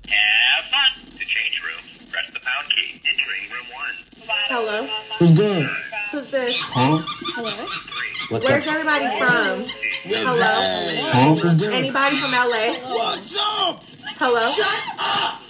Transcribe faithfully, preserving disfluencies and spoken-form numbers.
Have fun. To change rooms, press the pound key. Entering room one. Hello? Who's good? Who's this? Huh? Hello? What's Where's up? everybody from? Hello? Huh? Who's good? Anybody from L A? What's up? Hello? Shut up!